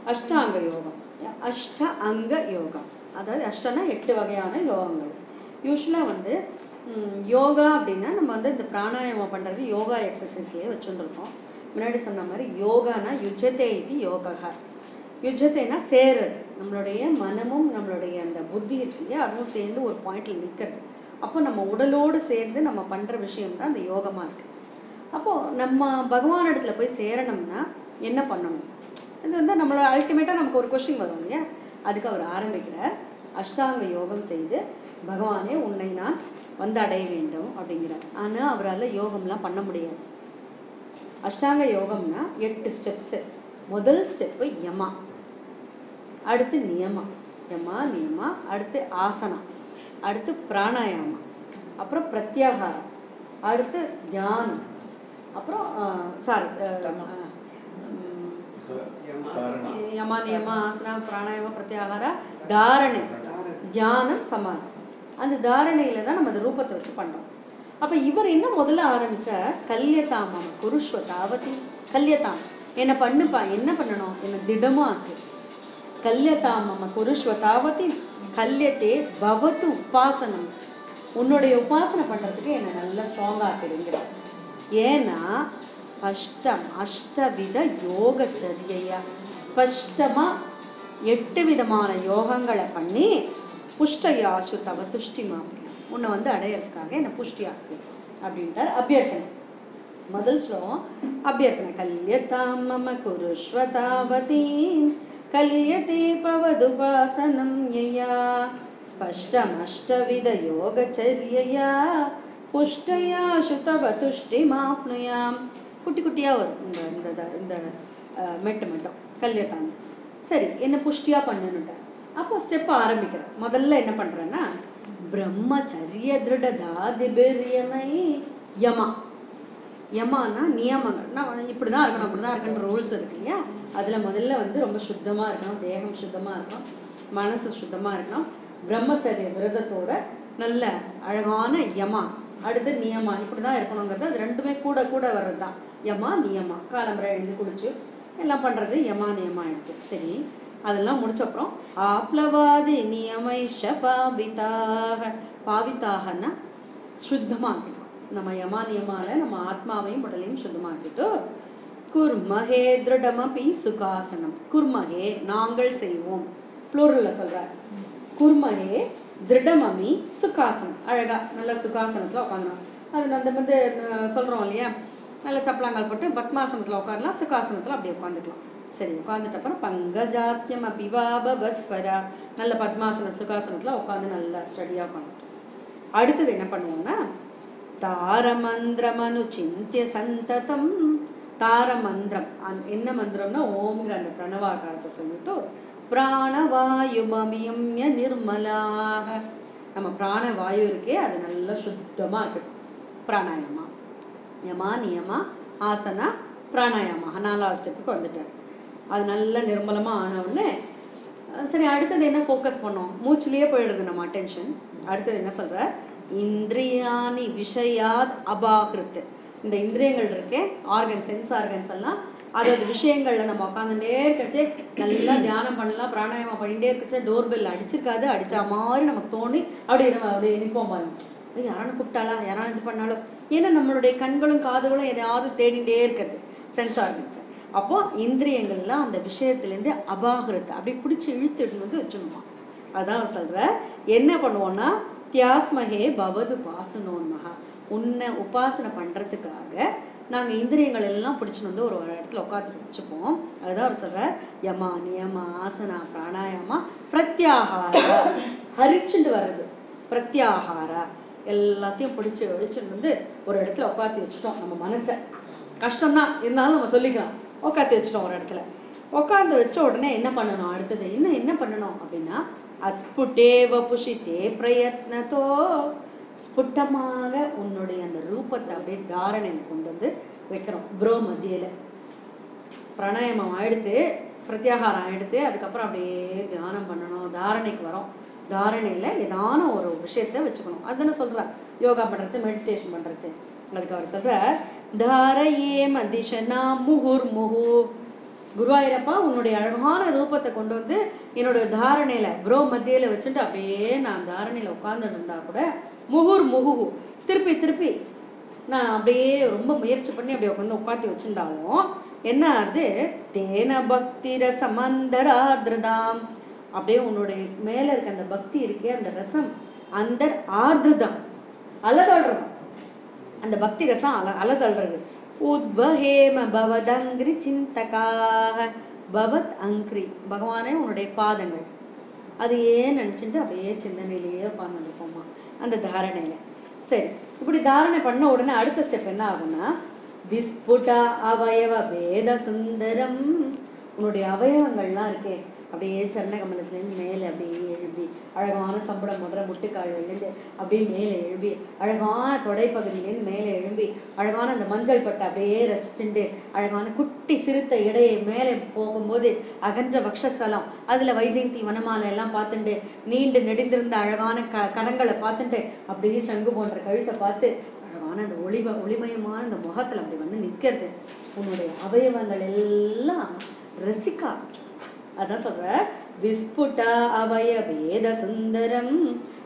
அஷ்டாங்க யோகம். அஷ்ட அங்க யோகம், அதாவது அஷ்டனா 8 வகையான யோகங்கள். யூஸ்வலாக வந்து யோகா அப்படின்னா நம்ம வந்து இந்த பிராணாயாமம் பண்ணுறது யோகா எக்ஸசைஸ்லேயே வச்சுருக்கோம். முன்னாடி சொன்ன மாதிரி யோகானா யுஜ்ஜதே இது யோகா. யுஜ்ஜத்தைனா சேருறது, நம்மளுடைய மனமும் நம்மளுடைய அந்த புத்தி இருக்கு இல்லையா, அதுவும் சேர்ந்து ஒரு பாயிண்டில் நிற்கிறது. அப்போ நம்ம உடலோடு சேர்ந்து நம்ம பண்ணுற விஷயம் தான் அந்த யோகமாக இருக்குது. அப்போது நம்ம பகவான் இடத்துல போய் சேரணும்னா என்ன பண்ணணும்? இது வந்து நம்மளோட அல்டிமேட்டாக நமக்கு ஒரு கொஸ்டின் வரும் இல்லையா, அதுக்கு அவர் ஆரம்பிக்கிறார். அஷ்டாங்க யோகம் செய்து பகவானே உன்னை நான் வந்து அடைய வேண்டும் அப்படிங்கிறார். ஆனால் அவரால் யோகம்லாம் பண்ண முடியாது. அஷ்டாங்க யோகம்னா 8 ஸ்டெப்ஸு. முதல் ஸ்டெப்பு யமா, அடுத்து நியமா, யமா நியமா, அடுத்து ஆசனா, அடுத்து பிராணாயாமா, அப்புறம் பிரத்யாகாரம், அடுத்து தியானம், அப்புறம் யமா நியமா ஆசனா பிராணாயாமா பிரத்யாகார தாரணை, தியானம் சமாதி. அந்த தாரணையில் தான் நம்ம அந்த ரூபத்தை வச்சு பண்ணுறோம். அப்போ இவர் என்ன முதல்ல ஆரம்பித்தார்? கல்யதாம் குருஷ்வ தாவதி. கல்யதாம் என்னை பண்ணுப்பா, என்ன பண்ணணும்? என்னை திடமாக்கு. கல்யதாம் குருஷ்வ தாவதி கல்யத்தே பவத்து உபாசனம். உன்னுடைய உபாசனை பண்ணுறதுக்கு என்னை நல்லா ஸ்ட்ராங்காக ஆக்கிடுங்கிறார். ஏன்னா ஸ்பஷ்டம் அஷ்டவித யோகச்சரியையா, ஸ்பஷ்டமாக 8 விதமான யோகங்களை பண்ணி புஷ்டயாசு தவ துஷ்டிமா, உன்னை வந்து அடையிறதுக்காக என்னை புஷ்டியாக்கு அப்படின்ட்டார். அபியர்த்தனை முதல் ஸ்லோகம் அபியர்த்தனை. கல்யதாம் மம குருஷ்வ தாவதீம் கல்யதே பவதுபாசனம் யயா ஸ்பஷ்டம் அஷ்டவித யோகச்சரியையா புஷ்டயாசு தவ துஷ்டிமாப்னுயாம். குட்டி குட்டியாக வரும் இந்த மெட்டு மட்டும் கல்யதாம். சரி, என்ன புஷ்டியாக பண்ணணுன்ட்டார். அப்போ ஸ்டெப் ஆரம்பிக்கிறேன். முதல்ல என்ன பண்ணுறேன்னா பிரம்மச்சரிய திருடதாதிபிரியமை யமா. யமானா நியமங்கள். நான் இப்படி தான் இருக்கணும், அப்படி தான் இருக்கணும் ரூல்ஸ் இருக்கு இல்லையா. அதில் முதல்ல வந்து ரொம்ப சுத்தமாக இருக்கணும், தேகம் சுத்தமாக இருக்கணும், மனசு சுத்தமாக இருக்கணும், பிரம்மச்சரிய விரதத்தோட நல்ல அழகான யமா, அடுத்து நியமா, இப்படி தான் இருக்கணுங்கிறது. அது ரெண்டுமே கூட கூட வர்றது தான் யமா நியமா. காலம்பரை எழுந்து குளிச்சு எல்லாம் பண்ணுறது யமா நியமா ஆயிடுச்சு. சரி, அதெல்லாம் முடிச்சப்புறம் ஆப்ளவாதி நியமைஷ பாவிதாக. பாவித்தாகன்னா சுத்தமாக்கிட்டோம். நம்ம யமா நியமால நம்ம ஆத்மாவையும் உடலையும் சுத்தமாக்கிட்டு குர்மஹே திருடமபி சுகாசனம். குர்மஹே நாங்கள் செய்வோம், ப்ளூரலில் சொல்கிறார். குர்மஹே திருடமமி சுகாசனம். அழகா நல்ல சுகாசனத்தில் உட்காந்துடும். அது அந்த வந்து சொல்கிறோம் இல்லையா, நல்ல சப்பலாங்கால் போட்டு பத்மாசனத்தில் உட்காரலாம், சுகாசனத்தில் அப்படியே உட்காந்துக்கலாம். சரி, உட்காந்துட்ட அப்புறம் பங்கஜாத்தியம் அபிவாபவத் பரா, நல்ல பத்மாசன சுகாசனத்தில் உட்காந்து நல்லா ஸ்டடியாக உட்காந்துட்டோம். அடுத்தது என்ன பண்ணுவோம்னா தாரமந்திரம் அனுச்சிந்திய சந்ததம். தாரமந்திரம் என்ன மந்திரம்னா ஓம்ங்கிற அந்த பிரணவாகாரத்தை சொல்லிட்டு பிராணவாயுமமியம்ய நிர்மலாக. நம்ம பிராணவாயு இருக்கே அது நல்லா சுத்தமாக இருக்கட்டும். பிராணாயாமா யமா நியமா ஆசனா பிராணாயாமா 4வது ஸ்டெப்புக்கு வந்துட்டார். அது நல்லா நிர்மலமாக ஆனவுடனே சரி, அடுத்தது என்ன ஃபோக்கஸ் பண்ணோம்? மூச்சுலேயே போயிடுறது நம்ம அட்டென்ஷன். அடுத்தது என்ன சொல்கிற? இந்திரியானி விஷயாத் அபாகிருத்து. இந்த இந்திரியங்கள் இருக்கே, ஆர்கன், சென்ஸ் ஆர்கன்ஸ் எல்லாம், அதாவது விஷயங்களில் நம்ம உட்காந்துட்டே இருக்கச்சே நல்லா தியானம் பண்ணலாம், பிராணாயாமம் பண்ணிகிட்டே இருக்கச்சே டோர்பெல் அடிச்சிருக்காது, அடித்தா மாதிரி நமக்கு தோணி அப்படியே நிற்போம் பாருங்க. யாரானு கூப்பிட்டாலா, யாரானு இது பண்ணாலும். ஏன்னா நம்மளுடைய கண்களும் காதுகளும் எதையாவது தேடிகிட்டே இருக்கிறது சென்ஸ் ஆர்கன்ஸை. அப்போ இந்திரியங்கள்லாம் அந்த விஷயத்துலேருந்து அபாகிருத்து அப்படி பிடிச்சி இழுத்துட்டு வந்து வச்சுடுமா. அதான் சொல்கிற. என்ன பண்ணுவோன்னா தியாஸ்மஹே பவது பாசனோன்மகா. உன்னை உபாசனை பண்ணுறதுக்காக நாங்கள் இந்திரியங்கள் எல்லாம் பிடிச்சின்னு வந்து ஒரு இடத்துல உட்காந்து வச்சுப்போம். அதுதான் அவர் சொல்கிறார். யமா நியமா ஆசனா பிராணாயாமா பிரத்யாகாரா. ஹரிச்சுண்டு வர்றது பிரத்யாகாரா. எல்லாத்தையும் பிடிச்சி ஒழிச்சுன்னு வந்து ஒரு இடத்துல உட்காந்து வச்சுட்டோம். நம்ம மனசை கஷ்டம்தான் இருந்தாலும் நம்ம சொல்லிக்கலாம், உட்காந்து வச்சுட்டோம் ஒரு இடத்துல. உட்காந்து வச்ச உடனே என்ன பண்ணணும்? அடுத்தது என்ன பண்ணணும் அப்படின்னா அஸ்புட்டேவ புஷித்தே பிரயத்னத்தோ. ஸ்புட்டமாக உன்னுடைய அந்த ரூபத்தை அப்படியே தாரணையில் கொண்டு வந்து வைக்கிறோம். ப்ரோ மத்தியில் பிராணாயாமம் ஆயிடுத்து, பிரத்யாகாரம் ஆயிடுத்து, அதுக்கப்புறம் அப்படியே தியானம் பண்ணணும். தாரணைக்கு வரோம். தாரணையில் ஏதான ஒரு விஷயத்தை வச்சுக்கணும். அதுன்னு சொல்கிறார். யோகா பண்ணுறச்சு, மெடிடேஷன் பண்ணுறச்சு. அதுக்கு அவர் சொல்கிறார் தாரையே மதிஷனா முகுர் முகு. குருவாயூரப்பா உன்னுடைய அழகான ரூபத்தை கொண்டு வந்து என்னுடைய தாரணையில ப்ரோ மத்தியில வச்சுட்டு அப்படியே நான் தாரணையில உட்கார்ந்துட்டு இருந்தா கூட முகுர் முகுகு திருப்பி திருப்பி நான் அப்படியே ரொம்ப முயற்சி பண்ணி அப்படியே உட்காந்து உட்காந்து வச்சிருந்தாலும் என்ன ஆகுது, தேன பக்தி ரசமந்தரார்திரதாம், அப்படியே உன்னுடைய மேல இருக்க அந்த பக்தி இருக்கே அந்த ரசம் அந்த ஆர்திரதம் அலதழுறது, அந்த பக்தி ரசம் அலதழுறது. உத்வஹேம பவதங்கிரி சிந்தகாக பவத் அங்கிரி, பகவானே உன்னுடைய பாதங்கள், அது ஏன் நினச்சிட்டு அப்படியே சிந்தனையிலேயே உட்காந்துருப்போமா அந்த தாரணையில. சரி, இப்படி தாரணை பண்ண உடனே அடுத்த ஸ்டெப் என்ன ஆகும்னா, விஸ்புடா அவயவ வேத சுந்தரம், உன்னுடைய அவயவங்கள்லாம் இருக்கே அப்படியே சரணகமலத்துலேருந்து மேலே அப்படியே எழுப்பி அழகான சம்பளம் போடுற முட்டுக்கால்லேருந்து அப்படியே மேலே எழுப்பி அழகான தொடைப்பகுதியிலேருந்து மேலே எழும்பி அழகான அந்த மஞ்சள் பட்டை அப்படியே ரசிச்சுண்டு அழகான குட்டி சிறுத்தை இடையை மேலே போகும்போது அகன்ற வக்ஷஸ்தலம், அதில் வைஜெயந்தி வனமாலை எல்லாம் பார்த்துட்டு நீண்டு நெடிந்திருந்த அழகான கரங்களை பார்த்துட்டு அப்படியே சங்கு போன்ற கழுத்தை பார்த்து அழகான அந்த ஒளிமயமான அந்த முகத்தில் அப்படி வந்து நிற்கிறது. உன்னுடைய அவயவங்கள் எல்லாம் ரசிக்கா. அதான் சொல்ற, விஸ்புடா அவய வேத சுந்தரம்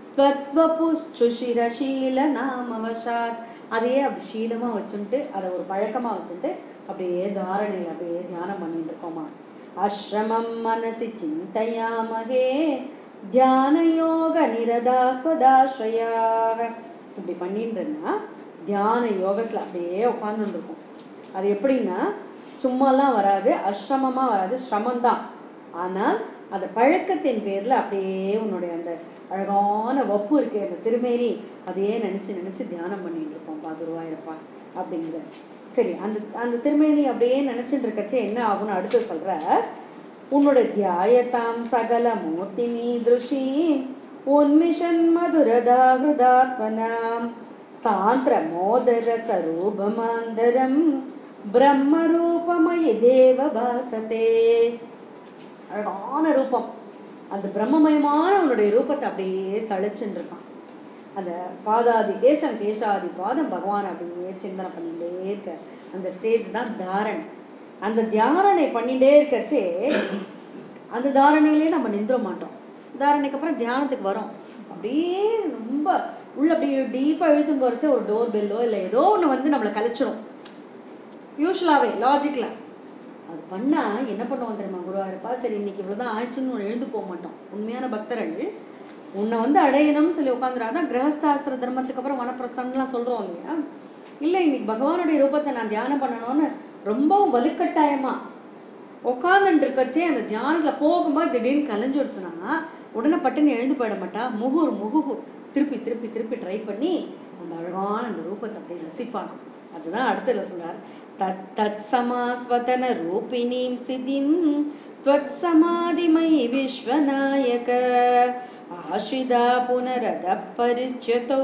துவத்வபுஷ்சுஷிரசீல நாமவசாத், அதையே அப்படி சீலமா வச்சுட்டு அதை ஒரு பழக்கமா வச்சுட்டு அப்படியே தாரணையில் அப்படியே தியானம் பண்ணிட்டு இருக்கோமா. அஸ்ரமம் மனசி சிந்தையாமகே தியான யோக நிரதா ஸ்வதாஸ்ரயாக, இப்படி பண்ணிட்டுன்னா தியான யோகத்துல அப்படியே உட்கார்ந்துட்டு இருக்கும். அது எப்படின்னா சும்மாலாம் வராது, அஸ்ரமமாக வராது, சிரமந்தான். ஆனால் அந்த பழக்கத்தின் பேரில் அப்படியே உன்னுடைய அந்த அழகான வப்பு இருக்கு அந்த திருமேனி அதையே நினச்சி நினச்சி தியானம் பண்ணிட்டு இருப்போம்ப்பா குருவாயூரப்பா அப்படிங்கிற. சரி, அந்த அந்த திருமேனி அப்படியே நினச்சிட்டு இருக்கச்சே என்ன ஆகும்னு அடுத்து சொல்கிற, உன்னோட தியாயத்தாம் சகல மூர்த்தி மீதுஷி உன்மிஷன் மதுரதா ஹிருதாத்மனாம் சாந்திர மோதர சரூபமாந்தரம் பிரம்மரூபமய தேவ பாசத்தே. அழகான ரூபம், அந்த பிரம்மமயமான உன்னுடைய ரூபத்தை அப்படியே தளிச்சுட்டு இருக்கான். அந்த பாதாதி கேசம் கேசாதி பாதம் பகவான் அப்படியே சிந்தனை பண்ணிட்டே இருக்க அந்த ஸ்டேஜ் தான் தாரணை. அந்த தியாரணை பண்ணிட்டே இருக்கச்சே அந்த தாரணையிலே நம்ம நிந்திர மாட்டோம். தாரணைக்கு அப்புறம் தியானத்துக்கு வரோம், அப்படியே ரொம்ப உள்ள அப்படியே டீப்பாக இழுத்துன்னு போகிறச்சே ஒரு டோர் பெல்லோ இல்லை ஏதோ ஒன்று வந்து நம்மளை கழிச்சிடும். யூஸ்வலாகவே லாஜிக்கில் அது பண்ணால் என்ன பண்ணுவோம் தெரியுமா குருவாயூரப்பா, சரி இன்னைக்கு இவ்வளோதான் ஆயிடுச்சுன்னு எழுந்து போக மாட்டோம். உண்மையான பக்தர்கள் உன்னை வந்து அடையணும்னு சொல்லி உட்காந்துறாதான் கிரகஸ்தாசிர தர்மத்துக்கு அப்புறம் வனப்பிரஸ்தம்லாம் சொல்கிறோம் இல்லையா. இல்லை, இன்னைக்கு பகவானுடைய ரூபத்தை நான் தியானம் பண்ணணும்னு ரொம்பவும் வலுக்கட்டாயமாக உட்காந்துட்டு இருக்கச்சே அந்த தியானத்தில் போகும்போது திடீர்னு கலைஞ்சு கொடுத்தனா உடனே பட்டுன்னு எழுந்து போயிட மாட்டா. முகுகு திருப்பி திருப்பி திருப்பி ட்ரை பண்ணி அந்த அழகான அந்த ரூபத்தை அப்படியே ரசிப்பாங்க. அதுதான் அடுத்த சொல்றார், தத் சமாஸ்வதன ரூபிணீம் ஸ்திதிம் த்வத் சமாதிமயி விஸ்வநாயக ஆஷிதா புனரத பரிச்சதோ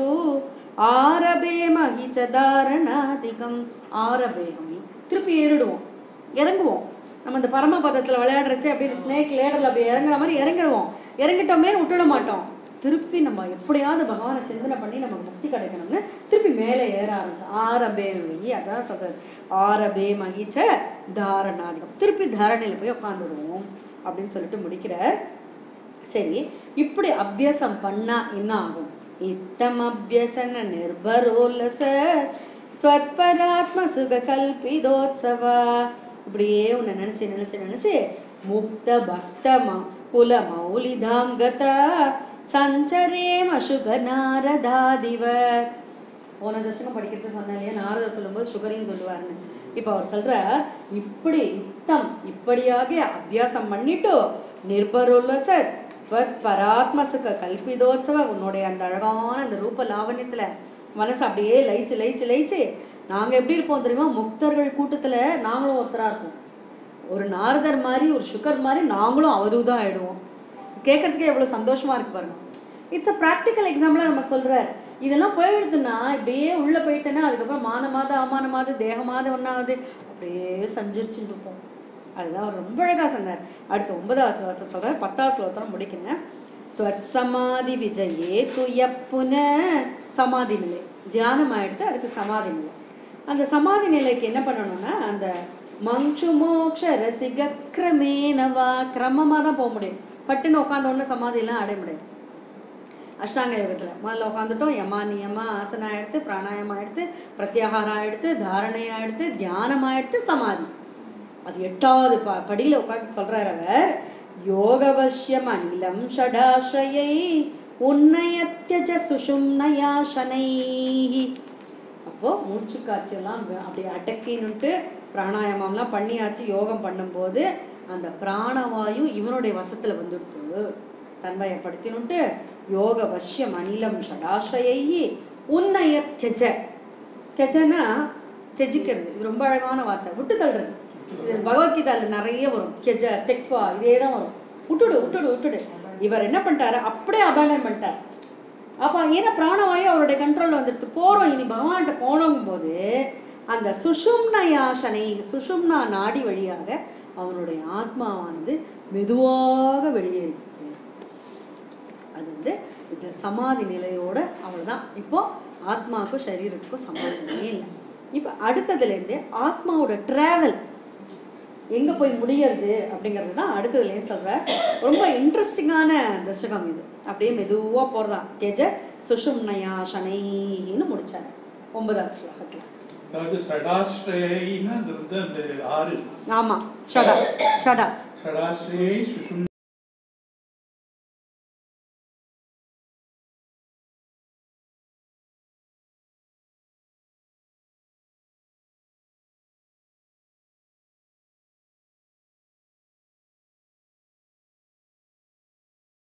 ஆரபேமஹி சதாரணாதிகம். ஆரபேகமி திருப்பி ஏறிடுவோம், இறங்குவோம். நம்ம இந்த பரமபதத்தில் விளையாடுறச்சே அப்படியே ஸ்னேக் லேடரில் அப்படியே இறங்குற மாதிரி இறங்கிடுவோம். இறங்கிட்டோமே விட்டுட மாட்டோம். திருப்பி நம்ம எப்படியாவது பகவானை சிந்தனை பண்ணி நமக்கு முக்தி கிடைக்கணும்னு திருப்பி மேலே ஏற ஆரம்பிச்சோம். ஆரபேமகி, அதான் சொல்றது, ஆரபேமகிச்ச தாரணாதிகம், திருப்பி தாரணையில் போய் உட்காந்துடுவோம் அப்படின்னு சொல்லிட்டு முடிக்கிறார். சரி, இப்படி அபியாசம் பண்ணா என்ன ஆகும்? இத்தம் அபியசன நிர்பரோல்லச த்வத்பராத்ம சுக கல்பிதோத்சவா. இப்படியே உன்னை நினைச்சு நினைச்சு நினைச்சு முக்த பக்த குல மௌலிதாம் கதா சஞ்சரேம சுக நாரதாதிவர். போன தசகம் படிக்கிறச்ச சொன்னேன் இல்லையா, நாரத சொல்லும்போது சுகரையும் சொல்லுவாருன்னு. இப்போ அவர் சொல்றார், இப்படி இத்தம் இப்படியாக அபியாசம் பண்ணிட்டு நிர்பரோல்லச பராத்ம சுக கல்பிதோத்சவ, உன்னுடைய அந்த அழகான அந்த ரூப லாவண்யத்துல மனசு அப்படியே லயிச்சு லயிச்சு லயிச்சு நாங்கள் எப்படி இருப்போம் தெரியுமா? முக்தர்கள் கூட்டத்தில் நாங்களும் ஒருத்தராக இருக்கோம். ஒரு நாரதர் மாதிரி ஒரு சுகர் மாதிரி நாங்களும் அவதூதான் ஆகிடுவோம். கேட்கறதுக்கே எவ்வளோ சந்தோஷமாக இருக்கு பாருங்க. இட்ஸ் அ ப்ராக்டிக்கல் எக்ஸாம்பிளாக நமக்கு சொல்கிறார். இதெல்லாம் போயிடுதுன்னா இப்படியே உள்ளே போயிட்டேன்னா அதுக்கப்புறம் மானமாவது அவமானமாவது தேகமாவது ஒன்றாவது அப்படியே சஞ்சரிச்சுட்டு இருப்போம். அதுதான் அவர் ரொம்ப அழகாக சொன்னார். அடுத்த 9வது ஸ்லோகத்தை சொல்கிறார், 10வது ஸ்லோகத்தை முடிக்கிறேன். துவத் சமாதி விஜயே துயப்புன, சமாதி நிலை தியானம் ஆகிடுத்து. அடுத்து சமாதி நிலை. அந்த சமாதி நிலைக்கு என்ன பண்ணணும்னா அந்த மங்ஷு மோக்ஷ ரசிக கிரமேனவா. கிரமமாக தான் போக முடியும். பட்டுன்னு உட்காந்த உடனே சமாதியெல்லாம் அடைய முடியாது. அஷ்டாங்க யோகத்தில் முதல்ல உட்காந்துட்டோம், யமா நியமா ஆசனா எடுத்து, பிராணாயமா எடுத்து, பிரத்யாகாரம் எடுத்து, தாரணையா எடுத்து, தியானமா எடுத்து, சமாதி. அது 8வது படியில் உட்காந்து சொல்றார் அவர். யோகவசியம் அனிலம் ஷடாஸ்ரயை உன்னயத்யஜ சுஷும்னயா சனை. அப்போ மூச்சு காய்ச்செல்லாம் அப்படி அடக்கின்னுட்டு பிராணாயாமம்லாம் பண்ணியாச்சு. யோகம் பண்ணும்போது அந்த பிராணவாயு இவனுடைய வசத்தில் வந்துடுத்து, தன்வயப்படுத்தினுட்டு யோக வசியம் அனிலம் ஷடாஸ்ரயை உன்னய கெஜ. கெஜனா தெஜிக்கிறது. இது ரொம்ப அழகான வார்த்தை. விட்டு தள்ளுறது. பகவத்கீதாவில் நிறைய வரும். கெஜ தெக்வா இதே தான் வரும். விட்டுடு விட்டுடு விட்டுடு. இவர் என்ன பண்ணிட்டாரு, அப்படியே அபாண்டன் பண்ணிட்டார். அப்போ ஏன்னா பிராணவாயு அவருடைய கண்ட்ரோலில் வந்துடுத்து. போகிறோம் இனி பகவான்கிட்ட போனோங்கும் போது அந்த சுஷும்னயாசனை, சுஷும்னா நாடி வழியாக அவனுடைய ஆத்மாவானது மெதுவாக வெளியேறிது. அது இந்த சமாதி நிலையோட அவ்வளோதான். இப்போ ஆத்மாவுக்கும் சரீரத்துக்கும் சம்பந்தமே இல்லை. இப்போ அடுத்ததுலேருந்து ஆத்மாவோட ட்ராவல் எங்கே போய் முடியறது அப்படிங்கிறது தான் அடுத்ததுலேருந்து சொல்கிறேன். ரொம்ப இன்ட்ரெஸ்டிங்கான தசகம் இது. அப்படியே மெதுவாக போகிறதான். கெஜ சுஷும்னயா சனைன்னு முடிச்சார் 9வது ஸ்லோகத்தில். சடாஸ்ரயின்னா அது வந்து அந்த 6. ஆமாம், ஷடா ஷடா சடாஸ்ரயை சுஷும்